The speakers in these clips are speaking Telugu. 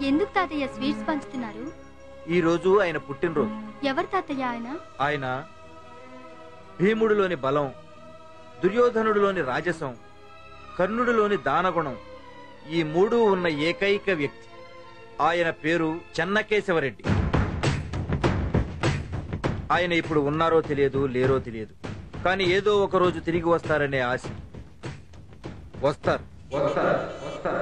ఎందుకు తాతయ్య స్వీట్స్ పంచుతున్నారు? ఈ రోజు ఆయన పుట్టినరోజు. ఎవరు తాతయ్య ఆయన? ఆయన భీముడిలోని బలం, దుర్యోధనుడిలోని రాజసం, కర్ణుడిలోని దానగుణం, ఈ మూడు ఉన్న ఏకైక వ్యక్తి. ఆయన పేరు చెన్నకేశవరెడ్డి. ఆయన ఇప్పుడు ఉన్నారో తెలియదు, లేరో తెలియదు, కానీ ఏదో ఒక రోజు తిరిగి వస్తారనే ఆశ. వస్తారు వస్తారు వస్తారు.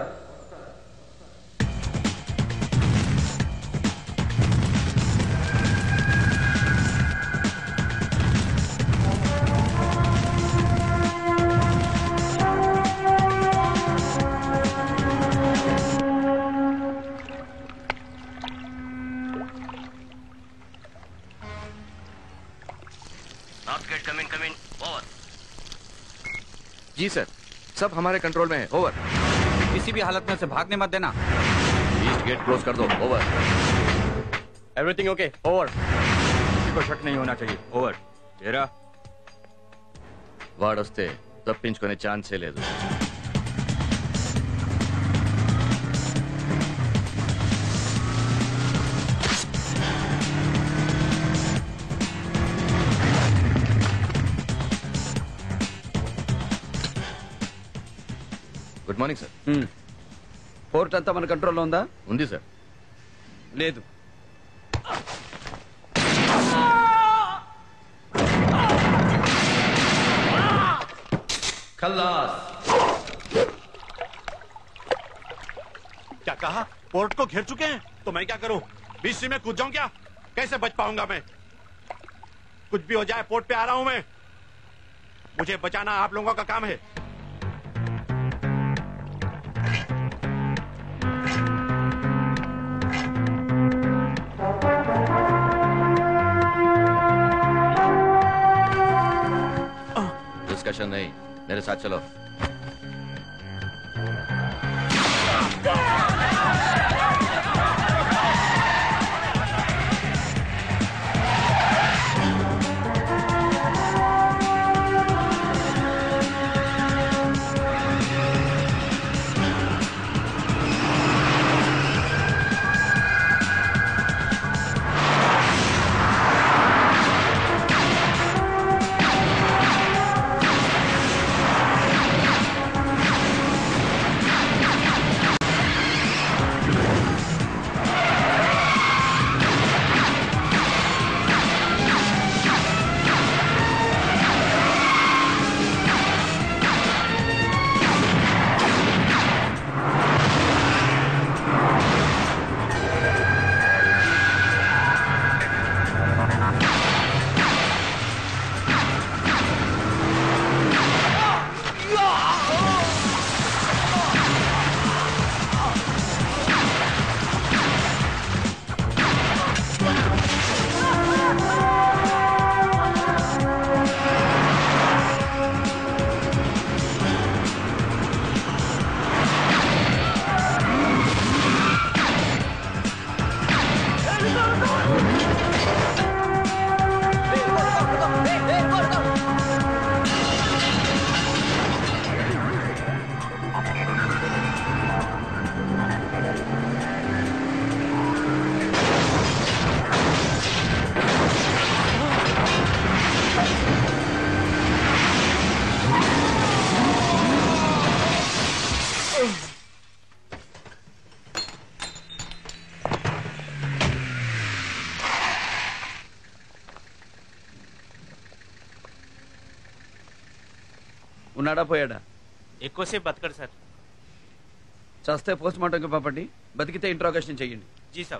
जी सर, सब हमारे कंट्रोल में है। ओवर। किसी भी हालत में उसे भागने मत देना। ईस्ट गेट क्लोज कर दो। ओवर। Everything okay? ओवर। किसी को शक नहीं होना चाहिए। ओवर। तेरा వాడొస్తే తప్పించుకునే ఛాన్సే లేదు. Good morning sir. ఫోర్ట్ అంతా మన కంట్రోల్లో ఉందా? ఉంది సార్. లేదు. खल्लास। क्या कहा? पोर्ट को घेर चुके हैं तो मैं क्या करूं? बीच में कूद जाऊं क्या? कैसे बच पाऊंगा मैं? कुछ भी हो जाए पोर्ट पे आ रहा हूं मैं। मुझे बचाना आप लोगों का काम है। डिस्कशन नहीं, मेरे साथ चलो. ఉన్నాడా పోయాడా? ఎక్కువసేపు బతకడు సార్. చస్తే పోస్ట్ మార్టంకి పంపండి, బతికితే ఇంట్రాగేషన్ చెయ్యండి. జీ సాబ్.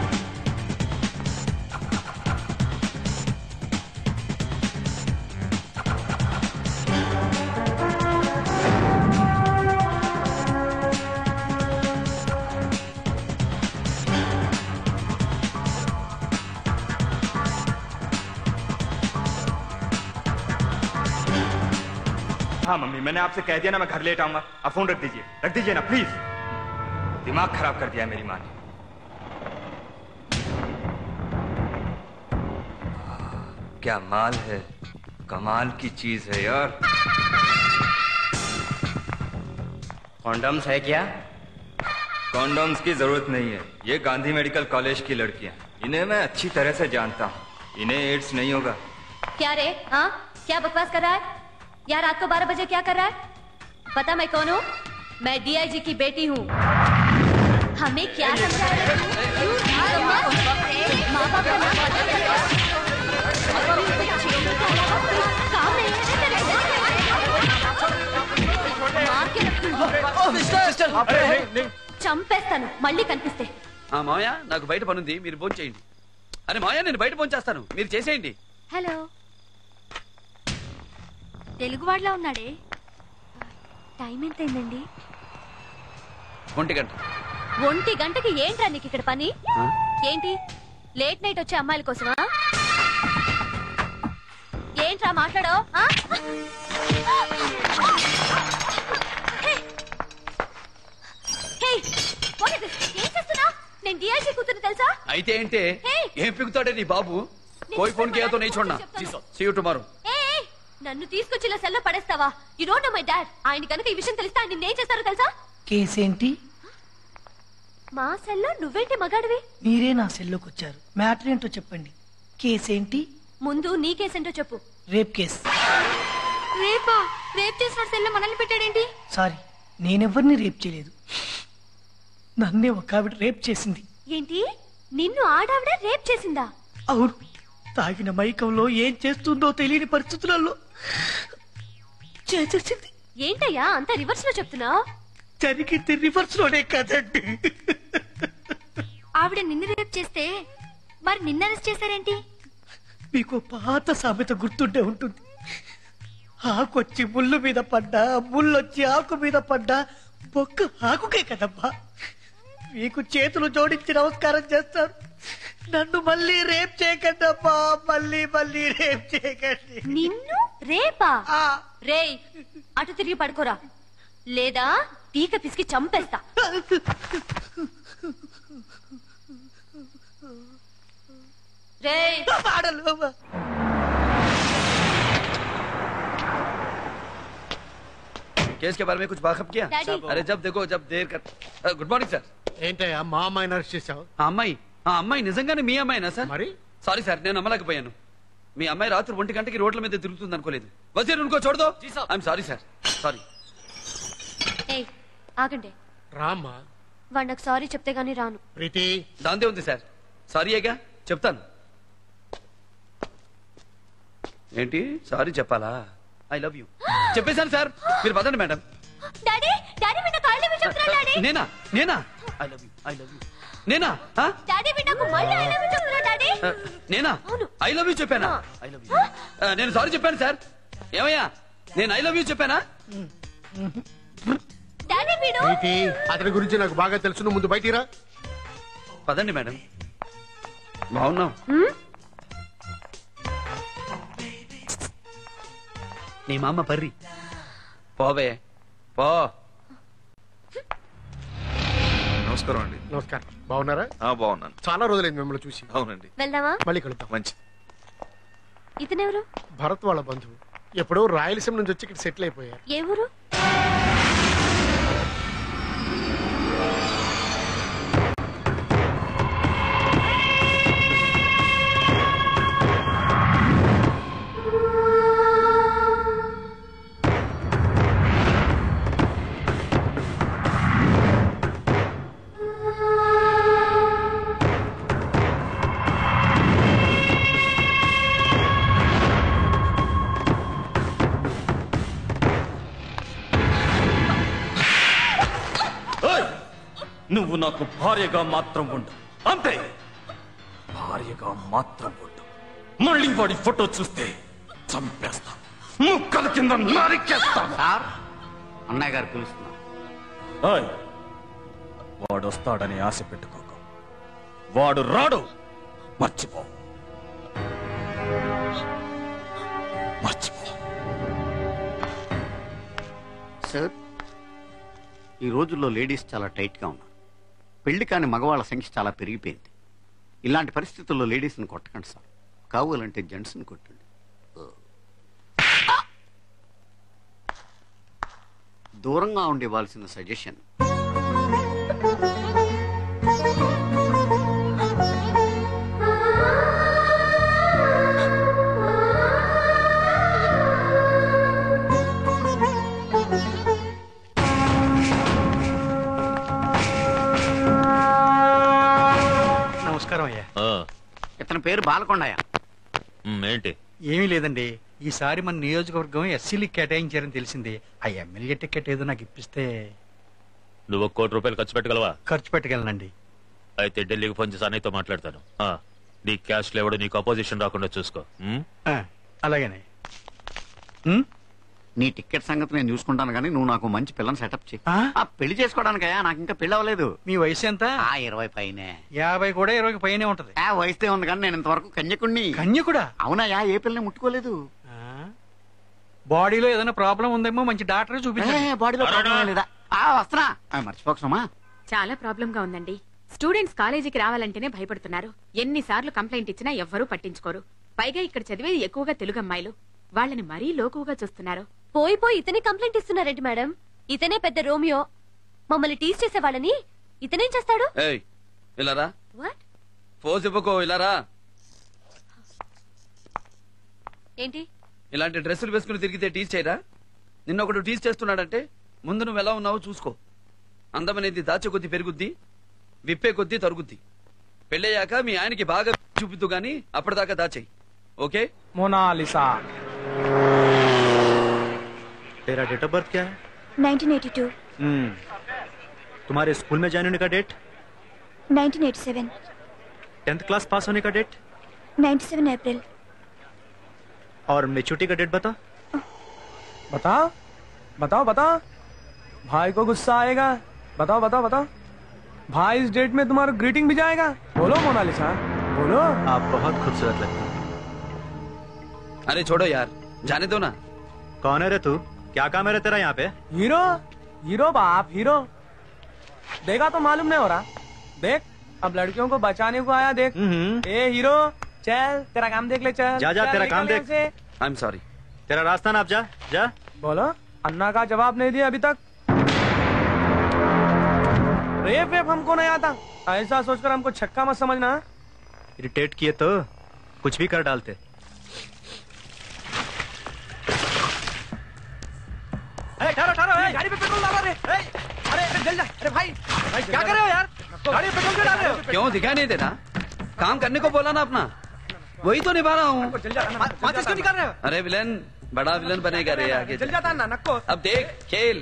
हाँ मम्मी, मैंने आपसे कह दिया ना मैं घर लेट आऊंगा. आप फोन रख दीजिए ना प्लीज. दिमाग खराब कर दिया है मेरी माँ ने. क्या माल है, कमाल की चीज है यार. कॉन्डम्स है क्या? कॉन्डोम्स की जरूरत नहीं है। ये गांधी मेडिकल कॉलेज की लड़कियां, इन्हें मैं अच्छी तरह से जानता हूँ। इन्हें एड्स नहीं होगा। क्या रे? हाँ, क्या बकवास कर रहा है यार? रात को 12 बजे क्या कर रहा है? पता मैं कौन हूँ? मैं डीआईजी की बेटी हूँ। हमें क्या समझा रहे हो? माँ बाप का नाम पता चला? काम नहीं है तेरे? मार के रखूंगी। చంపేస్తాను మళ్ళీ కనిపిస్తే. మామయ్య నాకు బయట పనుంది, మీరు ఫోన్ చేయండి. అరే మామయ్య నేను బయట ఫోన్ చేస్తాను, మీరు చేసేయండి. హలో, తెలుగువాడిలా ఉన్నాడే. టైం ఎంతైందండి? 1 గంట. 1 గంటకి ఏంట్రా నీకు ఇక్కడ పని? ఏంటి లేట్ నైట్ వచ్చే అమ్మాయిల కోసమా? ఏంట్రా మాట్లాడో? ఏం చేస్తున్నా? నేను డిఐజీ కూతురు తెలుసా? అయితే ఏంటే ఏం పిగుతాడే నీ బాబు? కోయి ఫోన్ కియాతో नहीं छोड़ना. See you tomorrow. నన్ను తీసుకొచ్చి ఇలా సెల్లో పడేస్తావా? You don't know my dad. ఆయన కనుక ఈ విషయం తెలిస్తే ఆయన నిన్నేం చేస్తారో తెలుసా? కేసు ఏంటి? మా సెల్లో నువ్వేంటి మగాడివి? మీరే నా సెల్లోకి వచ్చారు. మ్యాటర్ ఏంటో చెప్పండి. కేసు ఏంటి? ముందు నీ కేసేంటో చెప్పు. Rape case. రేపా? రేప్ చేసిన సెల్లో మనల్ని పెట్టాడేంటి? సారీ, నేనెవరిని రేప్ చేయలేదు. నన్నే ఒక ఆవిడ రేప్ చేసింది. ఏంటి? నిన్ను ఆడావిడ రేప్ చేసిందా? అవును. తాగిన మైకంలో ఏం చేస్తుందో తెలియని పరిస్థితులలో చేసేసింది. ఏంటయ్యా అంత రివర్స్ లో చెప్తున్నా? జరిగింది రివర్స్ లోనే కదండి. ఆవిడ నిన్ను రేప్ చేస్తే మరి నిన్న అరెస్ట్ చేశారేంటి? మీకు పాత సామెత గుర్తుండే ఉంటుంది. ఆకొచ్చి ముళ్ళు మీద పడ్డా, ముళ్ళొచ్చి ఆకు మీద పడ్డా బొక్క ఆకుకే కదమ్మా. మీకు చేతులు జోడించి నమస్కారం చేస్తారు. నన్ను మళ్ళీ రేప్ చేయకండి అమ్మా, మళ్ళీ మళ్ళీ రేప్ చేయకండి. నిన్ను రేపా? రేయ్ అటు తిరిగి పడుకోరా, లేదా పీక పిసికి చంపేస్తా. రేయ్ केस के बारे में कुछ वाकफ किया? अरे जब देखो जब देर कर. Good morning sir. ఏంటయ్యా మా అమ్మాయిని అరెస్ట్ చేశావు? ఆ అమ్మాయి నిజంగానే మీ అమ్మాయినా సార్? మరి సారీ సార్, నేను నమ్మలేకపోయాను. మీ అమ్మాయి రాత్రి 1 గంటకి రోడ్ల మీద తిరుగుతుంది అనుకోలేదు. వజీర్ ఉनको छोड़ दो. I'm sorry sir, sorry. ఏయ్ ఆగండి. రామ్మా. వాడు నాకు సారీ చెప్తే గానీ రాను. ప్రీతి దాందే ఉంది సార్. సారీయేగా చెప్తాను. ఏంటి సారీ చెప్పాలా? ఐ లవ్ యూ చెప్పేశాను సార్. మీరు పదండి మేడం. డాడీ డాడీ మీ నాకు ఐ లవ్ యూ చెప్తున్నా. డాడీ నేనా ఐ లవ్ యూ నేనా? డాడీ మీ నాకు మళ్ళీ ఐ లవ్ యూ చెప్తున్నా. డాడీ నేనా ఐ లవ్ యూ చెప్పానా? I love you. నేను సారీ చెప్పాను సార్. ఏమయ్యా నేను ఐ లవ్ యూ చెప్పానా? డాడీ వీడు ప్రీతి అతని గురించి నాకు బాగా తెలుసు. నువ్వు ముందు బయటికి రా. పదండి మేడం. బాగున్నాం. నీ మామ పర్రి పోవే పో. నమస్కారం అండి. నమస్కారం. బాగున్నారా? బాగున్నాను. చాలా రోజులైంది మిమ్మల్ని చూసి. అవునండి. వెళ్దామా? మళ్ళీ కలుద్దాం. మంచి. ఇతనెవరు? భరత్ వాళ్ళ బంధువు. ఎప్పుడో రాయలసీమ నుంచి వచ్చి ఇక్కడ సెటిల్ అయిపోయారు. ఏ ఊరు? నువ్వు నాకు భార్యగా మాత్రం ఉండు, అంతే. భార్యగా మాత్రం ఉండు. మళ్ళీ వాడి ఫోటో చూస్తే చంపేస్తా, ముక్కల కింద నరికేస్తా. సార్ అన్నయ్య గారు పిలుస్తున్నారు. వాడు వస్తాడని ఆశ పెట్టుకోక, వాడు రాడు. మర్చిపో. సార్ ఈ రోజుల్లో లేడీస్ చాలా టైట్గా ఉన్నారు. పెళ్లి కాని మగవాళ్ళ సంఖ్య చాలా పెరిగిపోయింది. ఇలాంటి పరిస్థితుల్లో లేడీస్ని కొట్టకండి సార్. కావాలంటే జెంట్స్ని కొట్టండి. దూరంగా ఉండివ్వాల్సిన సజెషన్. పేరు బాలకొండయ్య. ఏంటి? ఏమీ లేదండి, ఈసారి మన నియోజకవర్గం ఎస్సీలకి కేటాయించారని తెలిసింది. ఆ ఎమ్మెల్యే టికెట్ ఏదో నాకు ఇప్పిస్తే. నువ్వు ₹1,00,00,000 ఖర్చు పెట్టగలవా? ఖర్చు పెట్టగలనండి. అయితే ఢిల్లీకి ఫోన్ చేసి అన్నయ్యతో మాట్లాడతాను. నీ క్యాష్ లేవడు, నీకు అపోజిషన్ రాకుండా చూసుకో. అలాగేనే. నీ టికెట్ సంగతి నేను చూసుకుంటాను కానీ నువ్వు నాకు మంచి పిల్లని సెటప్ చేయి. పెళ్లి చేసుకోవడానికయ్యా, నాకు ఇంకా పెళ్లి అవ్వలేదు. మీ వయసు ఎంత? 20 పైనే. 50 కూడా 20 పైనే ఉంటది. వయసుతే ఉంది కానీ నేను ఇంతవరకు కన్యకుణ్ణి. కన్యకుడా? అవునయ్యా, ఏ పిల్లని ముట్టుకోలేదు. బాడీలో ఏదైనా ప్రాబ్లం ఉందేమో, మంచి డాక్టర్ చూపించండి. బాడీలో ప్రాబ్లం లేదా? వస్తున్నా, మర్చిపోకసమ్మా. చాలా ప్రాబ్లం గా ఉందండి. స్టూడెంట్స్ కాలేజీకి రావాలంటేనే భయపడుతున్నారు. ఎన్నిసార్లు కంప్లైంట్ ఇచ్చినా ఎవ్వరూ పట్టించుకోరు. పైగా ఇక్కడ చదివేది ఎక్కువగా తెలుగు అమ్మాయిలు. వాళ్ళని మరీ లోకుగా చూస్తున్నారు. పోయి ఇతనే కంప్లైంట్ ఇస్తున్నారేంటి మేడం? ఇతనే పెద్ద రోమియో. మమ్మల్ని టీజ్ చేసే వాళ్ళని ఇతనేం చేస్తాడు? ఇలారా, ఫోజ్ ఇవ్వకో, ఇలారా. ఏంటి ఇలాంటి డ్రెస్సులు వేసుకుని తిరిగితే టీచ్ చేయరా? నిన్నొకడు టీచ్ చేస్తున్నాడంటే ముందు నువ్వు ఎలా ఉన్నావో చూసుకో. అందమనేది దాచే కొద్దీ పెరుగుద్ది, విప్పే కొద్దీ తరుగుద్ది. పెళ్ళయ్యాక మీ ఆయనకి బాగా చూపిద్దు గాని అప్పటిదాకా దాచేయి. ఓకే? मोनालिसा। तेरा डेट ऑफ बर्थ क्या है? 1982। तुम्हारे स्कूल में ज्वाइन होने का डेट? 1987। 10th क्लास पास होने का डेट? 97 अप्रैल। और मेच्योरिटी का डेट बता। बताओ बताओ बताओ, भाई को गुस्सा आएगा। बताओ बताओ बताओ, भाई इस डेट में तुम्हारा ग्रीटिंग भी जाएगा। बोलो मोनालिसा, बोलो। आप बहुत खूबसूरत लगते हो। अरे छोड़ो यार, जाने दो ना। कौन है रे तू? क्या काम है रे तेरा यहाँ पे? हीरो, हीरो बाप, हीरो। देखा तो मालूम नहीं हो रहा। देख, अब लड़कियों को बचाने को आया। देख ए हीरो, चल तेरा काम देख ले। चल जा जा, तेरा काम देख। आई एम सॉरी, तेरा रास्ता ना, आप जा जा। बोलो। अन्ना का जवाब नहीं दिया अभी तक। रेप वेप हमको नहीं आता, ऐसा सोचकर हमको छक्का मत समझना। इरिटेट किए तो कुछ भी कर डालते। ठहरो ठहरो, गाड़ी पे पेट्रोल डालो रे। अरे जल जा। अरे भाई क्या कर रहे हो यार? गाड़ी पे पेट्रोल क्यों डाल रहे हो? क्यों दिखाई नहीं देता? काम करने को बोला ना अपना, वही तो निभा रहा हूँ। माचिस क्यों निकाल रहे हो? अरे विलन, बड़ा विलन बनेगा रे आगे। जल जाता ना नक्को। अब देख खेल।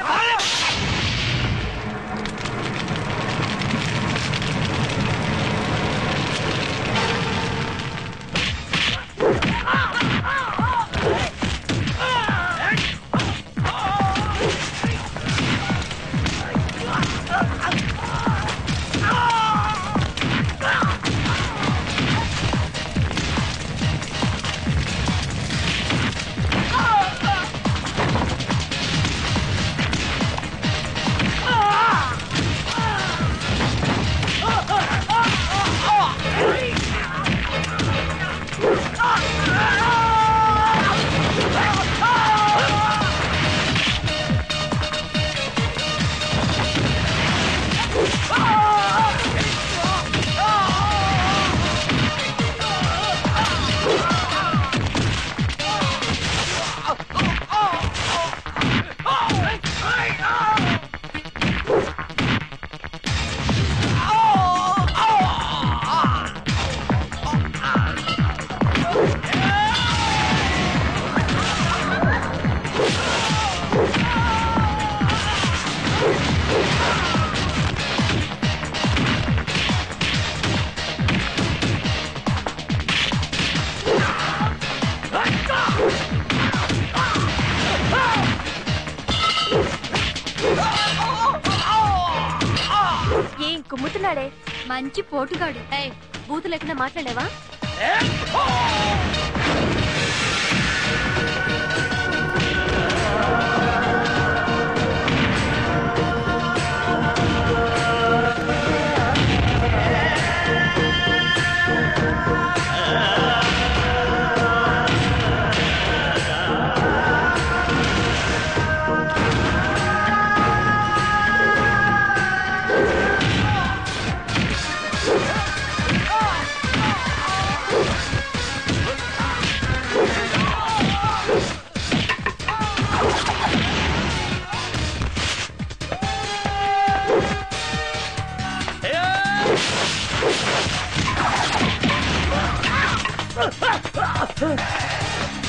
ఏం కుమ్ముతున్నాడే మంచి పోటుగాడు. బూతు లేకుండా మాట్లాడేవా?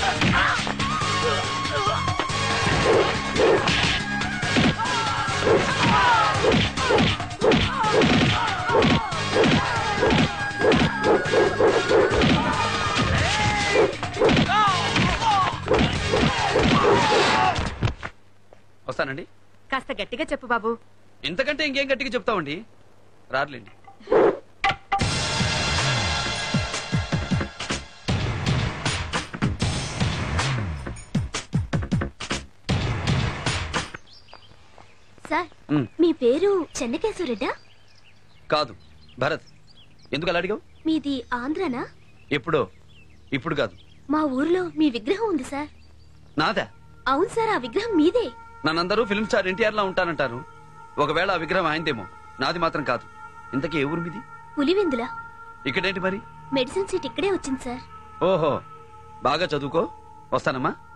వస్తానండి. కాస్త గట్టిగా చెప్పు బాబు. ఇంతకంటే ఇంకేం గట్టిగా చెప్తామండి. రాట్లేండి. సార్ మీ పేరు చెన్నకేశ్వరెడ్డా? కాదు, భరత్. ఎందుకు అలా అడిగావు? మీది ఆంధ్రనా? ఎప్పుడో, ఇప్పుడు కాదు. మా ఊర్లో మీ విగ్రహం ఉంది సార్. నాదా? అవును సార్, ఆ విగ్రహం మీదే. నన్నందరూ ఫిల్మ్ స్టార్ ఎన్టీఆర్ లా ఉంటానంటారు. ఒకవేళ ఆ విగ్రహం ఆయనదేమో, నాది మాత్రం కాదు. ఇంతకీ ఏ ఊరు మీది? పులివెందుల. ఇక్కడేంటి మరి? మెడిసిన్ సీట్ ఇక్కడే వచ్చింది సార్. ఓహో, బాగా చదువుకో. వస్తానమ్మా.